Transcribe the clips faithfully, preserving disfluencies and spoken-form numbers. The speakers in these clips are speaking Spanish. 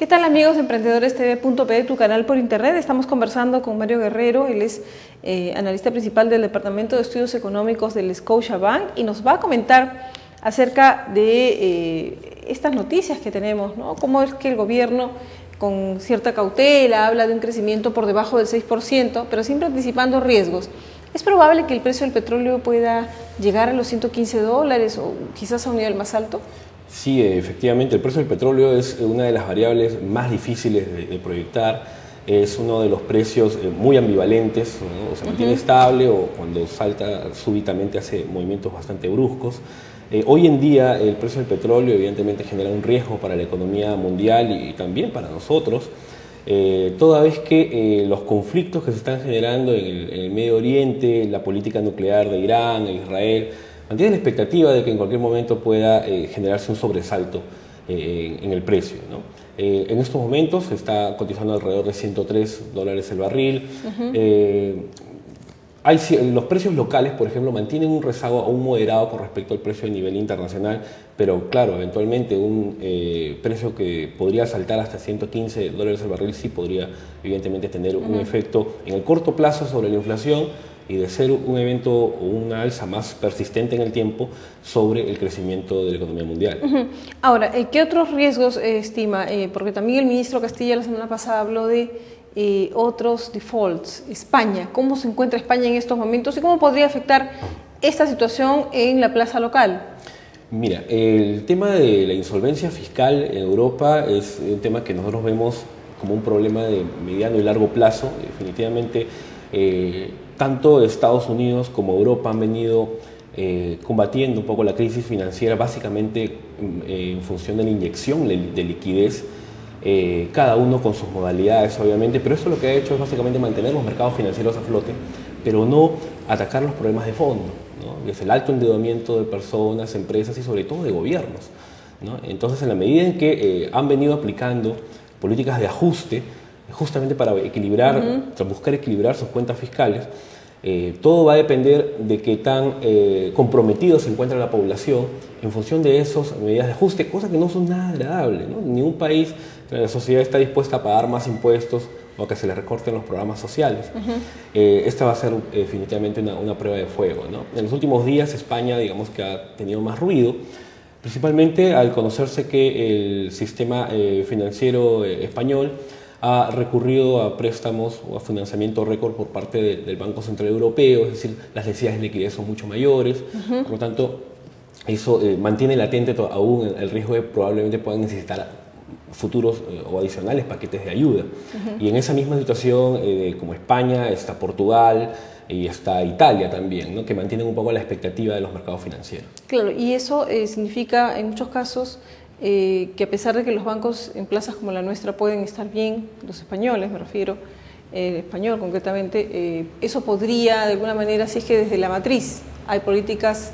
¿Qué tal, amigos de emprendedores T V punto P, tu canal por internet? Estamos conversando con Mario Guerrero, él es eh, analista principal del Departamento de Estudios Económicos del Scotiabank y nos va a comentar acerca de eh, estas noticias que tenemos, ¿no? Cómo es que el gobierno, con cierta cautela, habla de un crecimiento por debajo del seis por ciento, pero siempre anticipando riesgos. ¿Es probable que el precio del petróleo pueda llegar a los ciento quince dólares o quizás a un nivel más alto? Sí, efectivamente, el precio del petróleo es una de las variables más difíciles de, de proyectar. Es uno de los precios muy ambivalentes, ¿no? O se mantiene uh-huh. estable o cuando salta súbitamente hace movimientos bastante bruscos. Eh, hoy en día el precio del petróleo evidentemente genera un riesgo para la economía mundial y, y también para nosotros, eh, toda vez que eh, los conflictos que se están generando en el, en el Medio Oriente, la política nuclear de Irán, e Israel, mantiene la expectativa de que en cualquier momento pueda eh, generarse un sobresalto eh, en el precio, ¿no? Eh, en estos momentos se está cotizando alrededor de ciento tres dólares el barril. Uh-huh. eh, hay, los precios locales, por ejemplo, mantienen un rezago aún moderado con respecto al precio a nivel internacional, pero claro, eventualmente un eh, precio que podría saltar hasta ciento quince dólares el barril sí podría evidentemente tener uh-huh. un efecto en el corto plazo sobre la inflación, y de ser un evento o una alza más persistente en el tiempo sobre el crecimiento de la economía mundial. Uh-huh. Ahora, ¿qué otros riesgos eh, estima? Eh, porque también el ministro Castilla la semana pasada habló de eh, otros defaults. España, ¿cómo se encuentra España en estos momentos y cómo podría afectar esta situación en la plaza local? Mira, el tema de la insolvencia fiscal en Europa es un tema que nosotros vemos como un problema de mediano y largo plazo. Definitivamente, eh, tanto Estados Unidos como Europa han venido eh, combatiendo un poco la crisis financiera, básicamente eh, en función de la inyección de liquidez, eh, cada uno con sus modalidades obviamente, pero esto lo que ha hecho es básicamente mantener los mercados financieros a flote, pero no atacar los problemas de fondo, ¿no? Es el alto endeudamiento de personas, empresas y sobre todo de gobiernos, ¿no? Entonces, en la medida en que eh, han venido aplicando políticas de ajuste, justamente para equilibrar, uh-huh. buscar equilibrar sus cuentas fiscales, eh, todo va a depender de qué tan eh, comprometido se encuentra la población en función de esas medidas de ajuste, cosas que no son nada agradables, ¿no? Ningún país, la sociedad está dispuesta a pagar más impuestos o que se le recorten los programas sociales. Uh-huh. eh, esta va a ser eh, definitivamente una, una prueba de fuego, ¿no? En los últimos días España, digamos que ha tenido más ruido, principalmente al conocerse que el sistema eh, financiero eh, español ha recurrido a préstamos o a financiamiento récord por parte de, del Banco Central Europeo, es decir, las necesidades de liquidez son mucho mayores, uh-huh. por lo tanto, eso eh, mantiene latente aún el, el riesgo de probablemente puedan necesitar futuros eh, o adicionales paquetes de ayuda. Uh-huh. Y en esa misma situación, eh, como España, está Portugal y está Italia también, ¿no? Que mantienen un poco la expectativa de los mercados financieros. Claro, y eso eh, significa en muchos casos Eh, que a pesar de que los bancos en plazas como la nuestra pueden estar bien, los españoles me refiero, el eh, español concretamente, eh, eso podría de alguna manera, si es que desde la matriz hay políticas,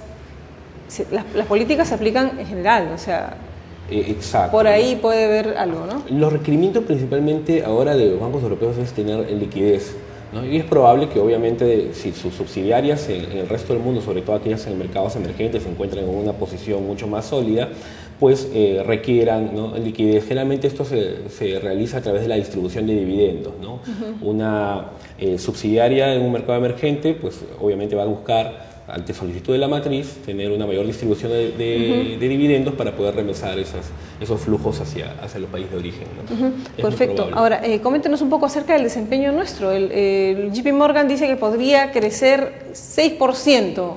se, las, las políticas se aplican en general, o sea, eh, exacto, por ahí puede haber algo, ¿no? Los requerimientos principalmente ahora de los bancos europeos es tener liquidez, ¿no? Y es probable que obviamente si sus subsidiarias en, en el resto del mundo, sobre todo aquellas en mercados emergentes, se encuentran en una posición mucho más sólida, pues eh, requieran, ¿no?, liquidez. Generalmente esto se, se realiza a través de la distribución de dividendos, ¿no? Uh-huh. Una eh, subsidiaria en un mercado emergente, pues obviamente va a buscar, ante solicitud de la matriz, tener una mayor distribución de, de, uh-huh. de dividendos para poder remesar esas, esos flujos hacia, hacia los países de origen, ¿no? Uh-huh. Perfecto. Ahora, eh, coméntenos un poco acerca del desempeño nuestro. El, el J P Morgan dice que podría crecer seis por ciento.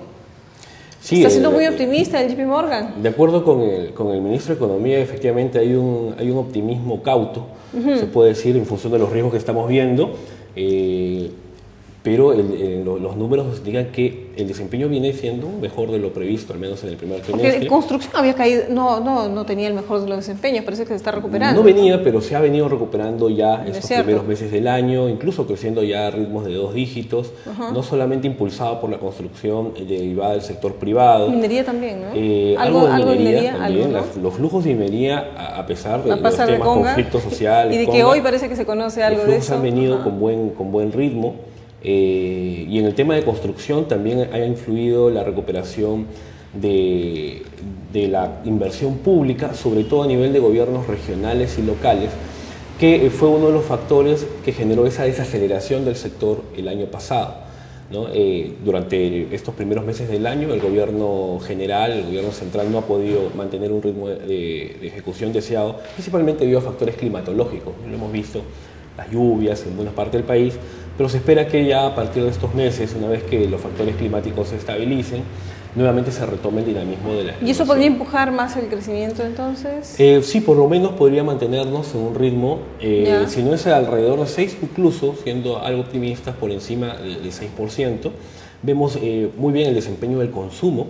Sí, ¿está siendo muy optimista el J P Morgan? De acuerdo con el, con el ministro de Economía, efectivamente hay un, hay un optimismo cauto, uh-huh. se puede decir, en función de los riesgos que estamos viendo, eh, pero el, el, los números nos indican que el desempeño viene siendo mejor de lo previsto, al menos en el primer trimestre. Porque en construcción había caído, no, no, no tenía el mejor de los desempeños, parece que se está recuperando. No venía, pero se ha venido recuperando ya estos primeros meses del año, incluso creciendo ya a ritmos de dos dígitos, uh-huh. no solamente impulsado por la construcción derivada del sector privado. Minería también, ¿no? Eh, algo, algo de algo minería, minería también, algo, ¿no? Las, los flujos de minería, a, a pesar de a los temas de conflictos sociales. Y de que Conga, hoy parece que se conoce algo de eso. Los flujos han venido uh-huh. con, buen, con buen ritmo. Eh, y en el tema de construcción también ha influido la recuperación de, de la inversión pública, sobre todo a nivel de gobiernos regionales y locales, que fue uno de los factores que generó esa desaceleración del sector el año pasado, ¿no? Eh, durante estos primeros meses del año, el gobierno general, el gobierno central no ha podido mantener un ritmo de, de ejecución deseado, principalmente debido a factores climatológicos. Lo hemos visto, las lluvias en buena parte del país, pero se espera que ya a partir de estos meses, una vez que los factores climáticos se estabilicen, nuevamente se retome el dinamismo de la ¿Y eso podría empujar más el crecimiento entonces? Eh, sí, por lo menos podría mantenernos en un ritmo, eh, si no es alrededor de seis, incluso siendo algo optimistas por encima del seis por ciento. Vemos eh, muy bien el desempeño del consumo,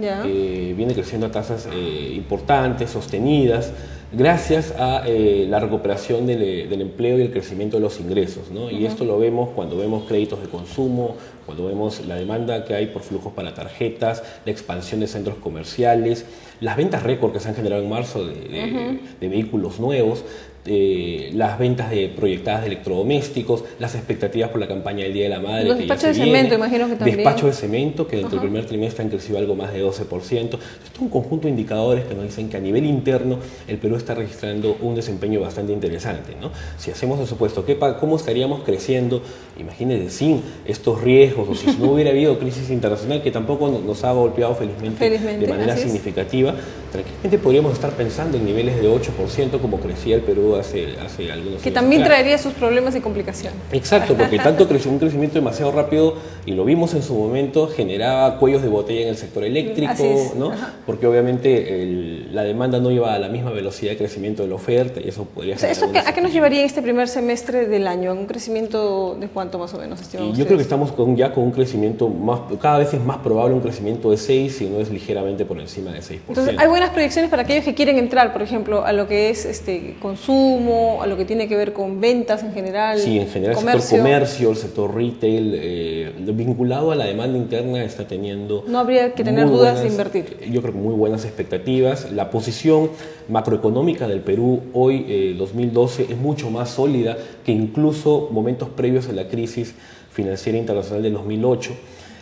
eh, viene creciendo a tasas eh, importantes, sostenidas, gracias a eh, la recuperación del, del empleo y el crecimiento de los ingresos, ¿no? Y uh-huh. esto lo vemos cuando vemos créditos de consumo, cuando vemos la demanda que hay por flujos para tarjetas, la expansión de centros comerciales, las ventas récord que se han generado en marzo de, de, uh-huh. de vehículos nuevos, eh, las ventas de proyectadas de electrodomésticos, las expectativas por la campaña del Día de la Madre. Los despachos de cemento, imagino que también. Despacho de cemento, que dentro uh-huh. del primer trimestre han crecido algo más de doce por ciento. Esto es un conjunto de indicadores que nos dicen que a nivel interno el Perú está registrando un desempeño bastante interesante, ¿no? Si hacemos el supuesto, ¿qué, ¿cómo estaríamos creciendo? Imagínense, sin estos riesgos, o si no hubiera habido crisis internacional, que tampoco nos ha golpeado felizmente, felizmente de manera significativa, tranquilamente podríamos estar pensando en niveles de ocho por ciento como crecía el Perú hace, hace algunos años. Que también atrás. traería sus problemas y complicaciones. Exacto, porque tanto creció un crecimiento demasiado rápido, y lo vimos en su momento, generaba cuellos de botella en el sector eléctrico, ¿no? Porque obviamente el, la demanda no iba a la misma velocidad de crecimiento de la oferta, y eso podría ser. O sea, ¿eso a qué nos llevaría en este primer semestre del año? ¿A un crecimiento de cuánto más o menos estiman ustedes? Yo creo que estamos con, ya con un crecimiento más, cada vez es más probable un crecimiento de seis, si no es ligeramente por encima de seis por ciento. Entonces, hay buenas proyecciones para aquellos que quieren entrar, por ejemplo, a lo que es este consumo, a lo que tiene que ver con ventas en general. Sí, en general comercio. el sector comercio, el sector retail, eh, vinculado a la demanda interna, está teniendo. No habría que tener dudas buenas, de invertir. Yo creo que muy buenas expectativas. La posición macroeconómica del Perú hoy, eh, dos mil doce, es mucho más sólida que incluso momentos previos a la crisis financiera internacional de dos mil ocho.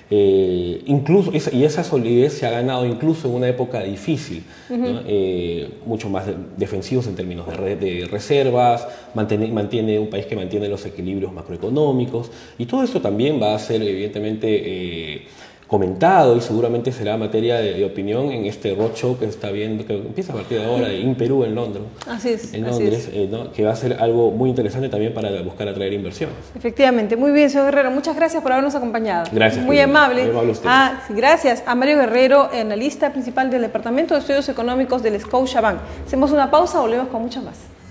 Eh, incluso esa, y esa solidez se ha ganado incluso en una época difícil, uh-huh. ¿no? eh, mucho más de, defensivos en términos de, re, de reservas, mantiene, mantiene un país que mantiene los equilibrios macroeconómicos, y todo esto también va a ser evidentemente eh, comentado, y seguramente será materia de, de opinión en este roadshow que está viendo, que empieza a partir de ahora, en Perú, en Londres. Así es. En Londres, así es. Eh, ¿no? Que va a ser algo muy interesante también para buscar atraer inversiones. Efectivamente. Muy bien, señor Guerrero. Muchas gracias por habernos acompañado. Gracias. Muy amable. Muy amable usted. Ah, gracias a Mario Guerrero, analista principal del Departamento de Estudios Económicos del Scotiabank. Hacemos una pausa, volvemos con mucho más.